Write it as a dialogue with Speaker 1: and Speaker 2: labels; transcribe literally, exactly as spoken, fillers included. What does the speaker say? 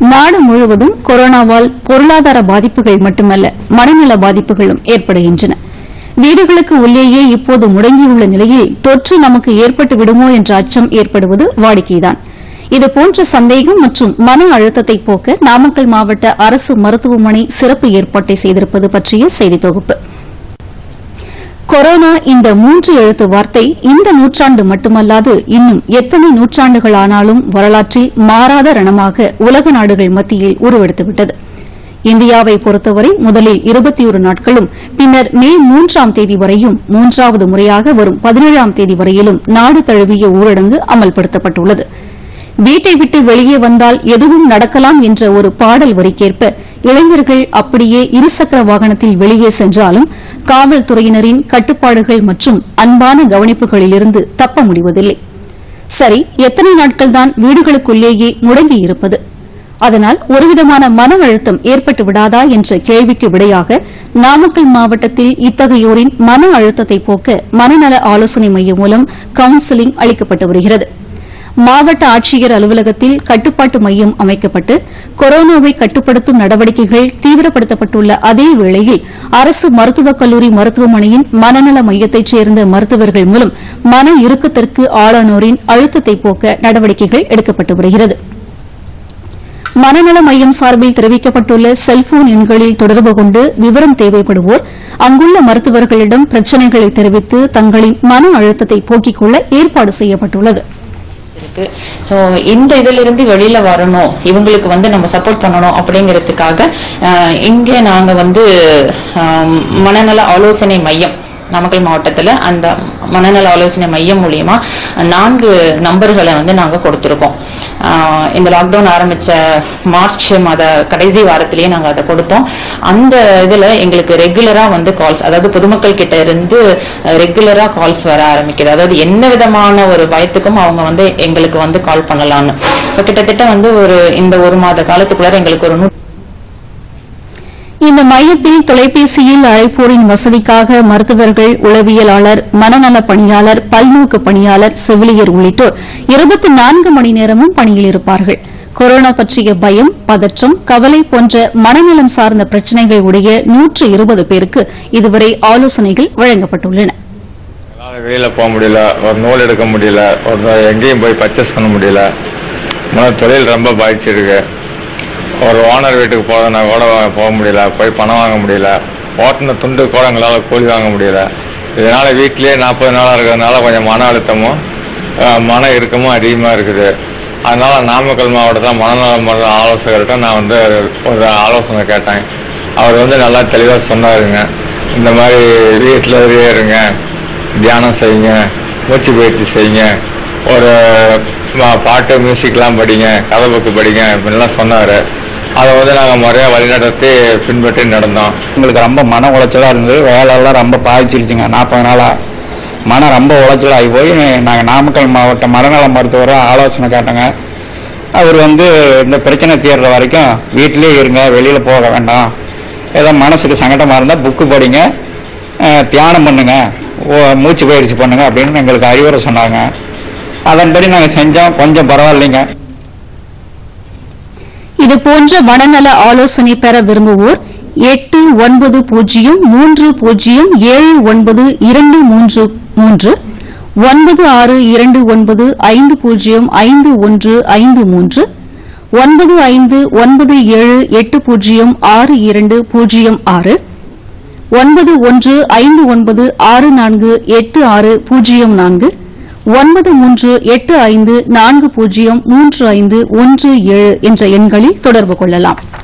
Speaker 1: நாடு முழுவதும் கொரோனாவால் பொருளாதார பாதிப்புகள் மட்டுமல்ல மனநல பாதிப்புகளும் ஏற்படுகின்றன. வீடுகளுக்கு உள்ளேயே இப்போது முடங்கியுள்ள நிலையில் தொற்று நமக்கு ஏற்பட்டு விடுமோ என்ற அச்சம் ஏற்படுவது வாடிக்கைதான். இதுபோன்ற சந்தேகம் மற்றும் மன அழுத்தத்தை போக்க நாமக்கல் மாவட்ட அரசு மருத்துவமனை சிறப்பு ஏற்பாட்டை செய்திருப்பது பற்றிய செய்தி தொகுப்பு. கொரோனா இந்த மூன்று எழுத்து வார்த்தை இந்த நூற்றாண்டு மட்டுமல்லாது இன்னும் எத்தனை நூற்றாண்டுகள் ஆனாலும் வரலாற்றில் மாறாத ரணமாக உலக நாடுகள் மத்தியில் உருவெடுத்துவிட்டது. இந்தியாவை பொறுத்தவரை முதலில் இருபத்தி ஒரு நாட்களும் பின்னர் மே மூன்றாம் தேதி வரையும் மூன்றாவது முறையாக வரும் பதினேழாம் தேதி வரையிலும் நாடு தழுவிய ஊரடங்கு அமல்படுத்தப்பட்டுள்ளது. வீட்டை விட்டு வெளியே வந்தால் எதுவும் நடக்கலாம் என்ற ஒரு பாடல் வரிக்கேற்ப இளைஞர்கள் அப்படியே இருசக்கர வாகனத்தில் வெளியே சென்றாலும் காவல்துறையினரின் கட்டுப்பாடுகள் மற்றும் அன்பான கவனிப்புகளிலிருந்து தப்ப முடிவதில்லை. சரி, எத்தனை நாட்கள்தான் வீடுகளுக்குள்ளேயே முடங்கியிருப்பது? அதனால் ஒருவிதமான மன அழுத்தம் ஏற்பட்டு விடாதா என்ற கேள்விக்கு விடையாக நாமக்கல் மாவட்டத்தில் இத்தகையோரின் மன அழுத்தத்தை போக்க மனநல ஆலோசனை மையம் மூலம் கவுன்சிலிங் அளிக்கப்பட்டு வருகிறது. மாவட்ட ஆட்சியர் அலுவலகத்தில் கட்டுப்பாட்டு மையம் அமைக்கப்பட்டு கொரோனாவை கட்டுப்படுத்தும் நடவடிக்கைகள் தீவிரப்படுத்தப்பட்டுள்ள அதே வேளையில் அரசு மருத்துவக் கல்லூரி மருத்துவமனையின் மனநல மையத்தைச் சேர்ந்த மருத்துவர்கள் மூலம் மன இறுக்கத்திற்கு ஆளானோரின் அழுத்தத்தை போக்க நடவடிக்கைகள் எடுக்கப்பட்டு வருகிறது. மனநல மையம் சார்பில் தெரிவிக்கப்பட்டுள்ள செல்போன் எண்களில் தொடர்பு கொண்டு விவரம் தேவைப்படுவோர் அங்குள்ள மருத்துவர்களிடம் பிரச்சினைகளை தெரிவித்து தங்களின் மன அழுத்தத்தை போக்கிக் கொள்ள ஏற்பாடு செய்யப்பட்டுள்ளது.
Speaker 2: சோ இந்த இதுல இருந்து வெளியில வரணும், இவங்களுக்கு வந்து நம்ம சப்போர்ட் பண்ணணும் அப்படிங்கிறதுக்காக இங்கே நாங்க வந்து மனநல ஆலோசனை மையம் நாமக்கல் மாவட்டத்துல அந்த மனநல ஆலோசனை மையம் மூலியமா நான்கு நம்பர்களை வந்து நாங்க கொடுத்திருக்கோம். இந்த லாக்டவுன் ஆரம்பிச்ச மார்ச் மாத கடைசி வாரத்திலேயே நாங்க அதை கொடுத்தோம். அந்த இதுல எங்களுக்கு ரெகுலரா வந்து கால்ஸ், அதாவது பொதுமக்கள் கிட்ட இருந்து ரெகுலரா கால்ஸ் வர ஆரம்பிக்குது. அதாவது எந்த விதமான ஒரு பயத்துக்கும் அவங்க வந்து எங்களுக்கு வந்து கால் பண்ணலாம்னு. இப்ப கிட்டத்தட்ட வந்து ஒரு இந்த ஒரு மாத காலத்துக்குள்ள எங்களுக்கு ஒரு
Speaker 1: இந்த மையத்தில் தொலைபேசியில் அழைப்போரின் வசதிக்காக மருத்துவர்கள், உளவியலாளர், மனநல பணியாளர், பல்நோக்கு பணியாளர், செவிலியர் உள்ளிட்டோர் இருபத்தி நான்கு மணி நேரமும் பணியில் இருப்பார்கள். கொரோனா பற்றிய பயம், பதற்றம், கவலை போன்ற மனநலம் சார்ந்த பிரச்சினைகள் உடைய நூற்று இருபது பேருக்கு இதுவரை ஆலோசனைகள் வழங்கப்பட்டுள்ளன.
Speaker 3: வெளியில போக முடியல, ஒரு நூல் எடுக்க முடியல, ஒரு எங்கேயும் போய் பர்ச்சேஸ் பண்ண முடியல, தொழில் ரொம்ப பாதிச்சிருக்கு. ஒரு ஓனர் வீட்டுக்கு போகிறதுனா கூட போக முடியல, போய் பணம் வாங்க முடியல, ஓட்டின துண்டு கூட எங்களால் கூலி வாங்க முடியல. இதனால வீட்டிலேயே நாற்பது நாளாக இருக்கிறதுனால கொஞ்சம் மன அழுத்தமும் மன இறுக்கமும் அதிகமாக இருக்குது. அதனால நாமக்கல் மாவட்டத்தில் மனநல மருத்துவ ஆலோசகர்கிட்ட நான் வந்து ஒரு ஆலோசனை கேட்டேன். அவர் வந்து நல்லா தெளிவாக சொன்னாருங்க. இந்த மாதிரி வீட்டில் இருங்க, தியானம் செய்யுங்க, மூச்சு பயிற்சி செய்யுங்க, ஒரு பாட்டு மியூசிக்லாம் படிங்க, கதை புக்கு படிங்க இப்படிலாம் சொன்னார். அதை வந்து நாங்கள் முறையாக வழிநடத்தி பின்பற்றி நடந்தோம்.
Speaker 4: எங்களுக்கு ரொம்ப மன உளைச்சலாக இருந்தது. வேலையெல்லாம் ரொம்ப பாதிச்சிருச்சுங்க. நாற்பது நாளாக மனம் ரொம்ப உளைச்சலாகி போய் நாங்கள் நாமக்கல் மாவட்ட மனநல மருத்துவராக ஆலோசனை கேட்டோங்க. அவர் வந்து இந்த பிரச்சனை தீர்ற வரைக்கும் வீட்டிலே இருங்க, வெளியில் போக வேண்டாம், ஏதோ மனசுக்கு சங்கடமாக இருந்தால் புக்கு படிங்க, தியானம் பண்ணுங்க, மூச்சு பயிற்சி பண்ணுங்க அப்படின்னு எங்களுக்கு அறிவுரை சொன்னாங்க. அதன்படி நாங்கள் செஞ்சோம். கொஞ்சம் பரவாயில்லைங்க.
Speaker 1: இதுபோன்ற மனநல ஆலோசனை பெற விரும்புவோர் எட்டு ஒன்பது பூஜ்ஜியம் மூன்று பூஜ்ஜியம் ஏழு ஒன்பது இரண்டு மூன்று மூன்று ஒன்பது ஆறு இரண்டு ஒன்பது ஐந்து பூஜ்ஜியம் ஐந்து ஒன்று ஐந்து மூன்று ஒன்பது ஐந்து ஒன்பது ஏழு எட்டு பூஜ்ஜியம் ஆறு இரண்டு பூஜ்ஜியம் ஆறு ஒன்பது ஒன்று ஐந்து ஒன்பது ஆறு நான்கு எட்டு ஆறு பூஜ்ஜியம் நான்கு ஒன்பது மூன்று எட்டு ஐந்து நான்கு பூஜ்ஜியம் மூன்று ஐந்து ஒன்று ஏழு என்ற எண்களில் தொடர்பு கொள்ளலாம்.